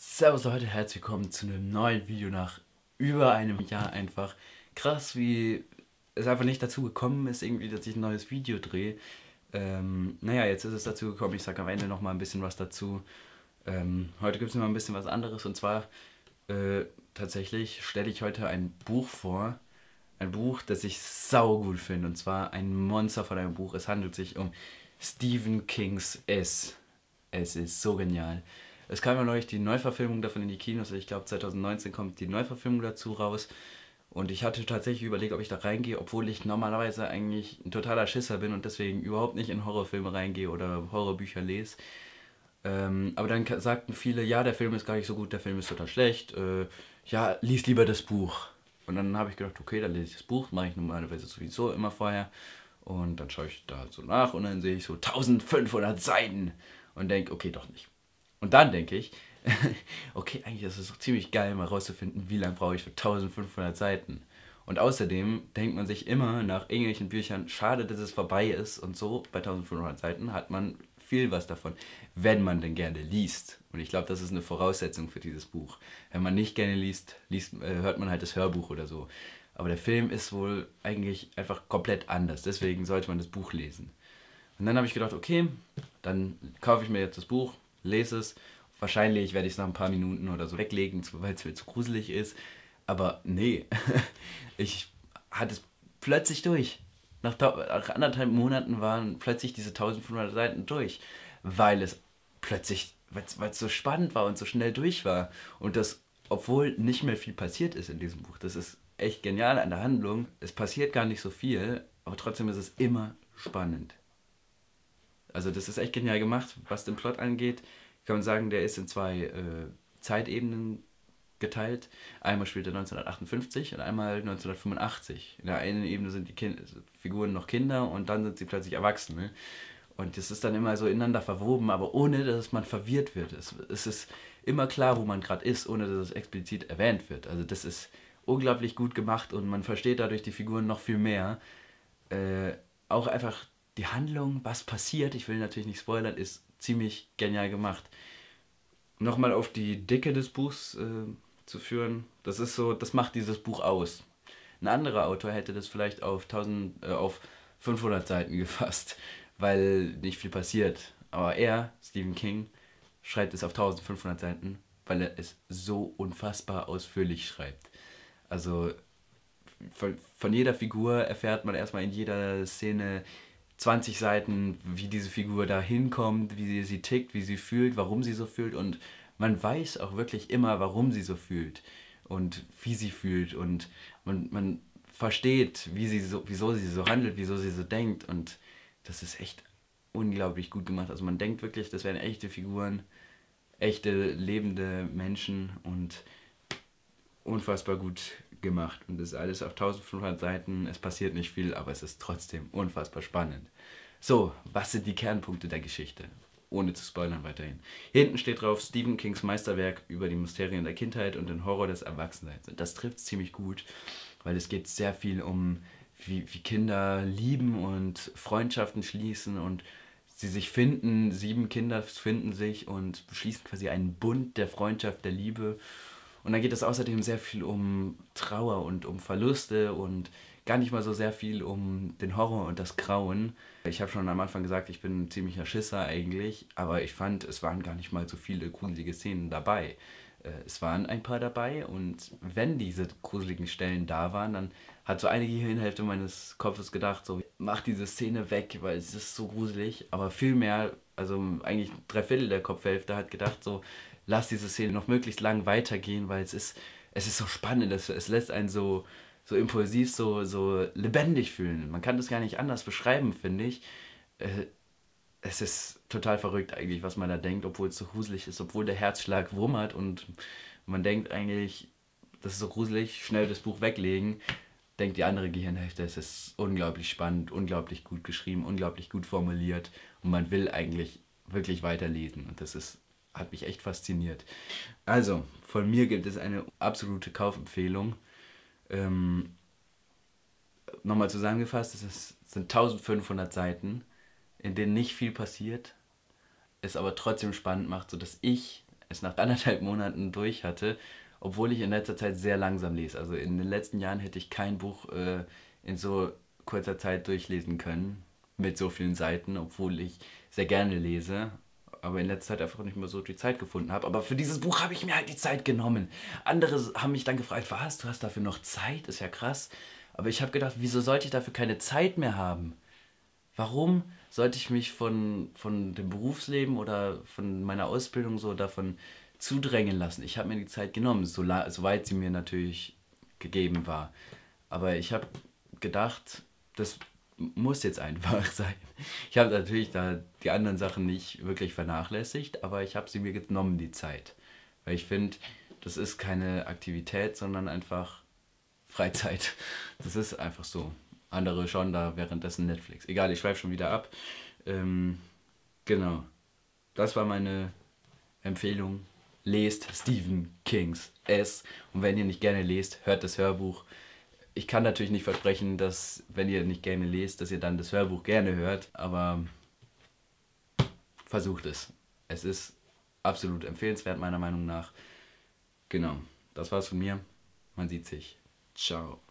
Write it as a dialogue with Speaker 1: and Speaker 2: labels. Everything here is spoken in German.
Speaker 1: Servus Leute, herzlich willkommen zu einem neuen Video nach über einem Jahr einfach. Krass, wie es einfach nicht dazu gekommen ist, irgendwie, dass ich ein neues Video drehe. Naja, jetzt ist es dazu gekommen, ich sage am Ende nochmal ein bisschen was dazu. Heute gibt es mal ein bisschen was anderes und zwar tatsächlich stelle ich heute ein Buch vor. Ein Buch, das ich saugut finde und zwar ein Monster von einem Buch. Es handelt sich um Stephen Kings S. Es ist so genial. Es kam ja neulich die Neuverfilmung davon in die Kinos. Ich glaube 2019 kommt die Neuverfilmung dazu raus. Und ich hatte tatsächlich überlegt, ob ich da reingehe, obwohl ich normalerweise eigentlich ein totaler Schisser bin und deswegen überhaupt nicht in Horrorfilme reingehe oder Horrorbücher lese. Aber dann sagten viele, ja, der Film ist gar nicht so gut, der Film ist total schlecht. Ja, lies lieber das Buch. Und dann habe ich gedacht, okay, dann lese ich das Buch, mache ich normalerweise sowieso immer vorher. Und dann schaue ich da so nach und dann sehe ich so 1500 Seiten und denke, okay, doch nicht. Und dann denke ich, okay, eigentlich ist es doch ziemlich geil, mal rauszufinden, wie lange brauche ich für 1500 Seiten. Und außerdem denkt man sich immer nach irgendwelchen Büchern, schade, dass es vorbei ist und so, bei 1500 Seiten hat man viel was davon, wenn man denn gerne liest. Und ich glaube, das ist eine Voraussetzung für dieses Buch. Wenn man nicht gerne liest, hört man halt das Hörbuch oder so. Aber der Film ist wohl eigentlich einfach komplett anders. Deswegen sollte man das Buch lesen. Und dann habe ich gedacht, okay, dann kaufe ich mir jetzt das Buch, lese es. Wahrscheinlich werde ich es nach ein paar Minuten oder so weglegen, weil es mir zu gruselig ist. Aber nee, ich hatte es plötzlich durch. Nach anderthalb Monaten waren plötzlich diese 1500 Seiten durch, weil es plötzlich, weil es so spannend war und so schnell durch war. Und das, obwohl nicht mehr viel passiert ist in diesem Buch. Das ist echt genial an der Handlung. Es passiert gar nicht so viel, aber trotzdem ist es immer spannend. Also das ist echt genial gemacht, was den Plot angeht. Kann man sagen, der ist in zwei Zeitebenen geteilt. Einmal spielt er 1958 und einmal 1985. In der einen Ebene sind die Figuren noch Kinder und dann sind sie plötzlich Erwachsene. Und das ist dann immer so ineinander verwoben, aber ohne, dass man verwirrt wird. Es ist immer klar, wo man gerade ist, ohne dass es explizit erwähnt wird. Also das ist unglaublich gut gemacht und man versteht dadurch die Figuren noch viel mehr. Auch einfach die Handlung, was passiert, ich will natürlich nicht spoilern, ist ziemlich genial gemacht. Nochmal auf die Dicke des Buchs zu führen, das ist so, das macht dieses Buch aus. Ein anderer Autor hätte das vielleicht auf 500 Seiten gefasst, weil nicht viel passiert. Aber er, Stephen King, schreibt es auf 1500 Seiten, weil er es so unfassbar ausführlich schreibt. Also von jeder Figur erfährt man erstmal in jeder Szene 20 Seiten, wie diese Figur da hinkommt, wie sie tickt, wie sie fühlt, warum sie so fühlt und man weiß auch wirklich immer, warum sie so fühlt und wie sie fühlt und man versteht, wieso sie so handelt, wieso sie so denkt und das ist echt unglaublich gut gemacht. Also man denkt wirklich, das wären echte Figuren, echte lebende Menschen und unfassbar gut gemacht. Und das ist alles auf 1500 Seiten. Es passiert nicht viel, aber es ist trotzdem unfassbar spannend. So, was sind die Kernpunkte der Geschichte? Ohne zu spoilern weiterhin. Hinten steht drauf Stephen Kings Meisterwerk über die Mysterien der Kindheit und den Horror des Erwachsenseins. Und das trifft ziemlich gut, weil es geht sehr viel um, wie Kinder lieben und Freundschaften schließen und sie sich finden. 7 Kinder finden sich und schließen quasi einen Bund der Freundschaft, der Liebe. Und dann geht es außerdem sehr viel um Trauer und um Verluste und gar nicht mal so sehr viel um den Horror und das Grauen. Ich habe schon am Anfang gesagt, ich bin ein ziemlicher Schisser eigentlich, aber ich fand, es waren gar nicht mal so viele gruselige Szenen dabei. Es waren ein paar dabei und wenn diese gruseligen Stellen da waren, dann hat so eine Gehirnhälfte meines Kopfes gedacht, so, mach diese Szene weg, weil es ist so gruselig. Aber vielmehr, also eigentlich 3/4 der Kopfhälfte hat gedacht, so, lass diese Szene noch möglichst lang weitergehen, weil es ist so spannend, es lässt einen so impulsiv, so lebendig fühlen. Man kann das gar nicht anders beschreiben, finde ich. Äh, Es ist total verrückt eigentlich, was man da denkt, obwohl es so gruselig ist, obwohl der Herzschlag wummert und man denkt eigentlich, das ist so gruselig, schnell das Buch weglegen, denkt die andere Gehirnhälfte, es ist unglaublich spannend, unglaublich gut geschrieben, unglaublich gut formuliert und man will eigentlich wirklich weiterlesen und hat mich echt fasziniert. Also, von mir gibt es eine absolute Kaufempfehlung. Ähm, Nochmal zusammengefasst, sind 1500 Seiten, in denen nicht viel passiert, es aber trotzdem spannend macht, sodass ich es nach 1,5 Monaten durch hatte, obwohl ich in letzter Zeit sehr langsam lese. Also in den letzten Jahren hätte ich kein Buch in so kurzer Zeit durchlesen können, mit so vielen Seiten, obwohl ich sehr gerne lese, aber in letzter Zeit einfach nicht mehr so die Zeit gefunden habe. Aber für dieses Buch habe ich mir halt die Zeit genommen. Andere haben mich dann gefragt, was, du hast dafür noch Zeit? Ist ja krass. Aber ich habe gedacht, wieso sollte ich dafür keine Zeit mehr haben? Warum sollte ich mich von dem Berufsleben oder von meiner Ausbildung so davon zudrängen lassen? Ich habe mir die Zeit genommen, soweit sie mir natürlich gegeben war. Aber ich habe gedacht, das muss jetzt einfach sein. Ich habe natürlich da die anderen Sachen nicht wirklich vernachlässigt, aber ich habe sie mir genommen, die Zeit. Weil ich finde, das ist keine Aktivität, sondern einfach Freizeit. Das ist einfach so. Andere schauen da währenddessen Netflix. Egal, ich schweife schon wieder ab. Ähm, genau. Das war meine Empfehlung. Lest Stephen Kings S. Und wenn ihr nicht gerne lest, hört das Hörbuch. Ich kann natürlich nicht versprechen, dass, wenn ihr nicht gerne lest, dass ihr dann das Hörbuch gerne hört, aber versucht es. Es ist absolut empfehlenswert, meiner Meinung nach. Genau, das war's von mir. Man sieht sich. Ciao.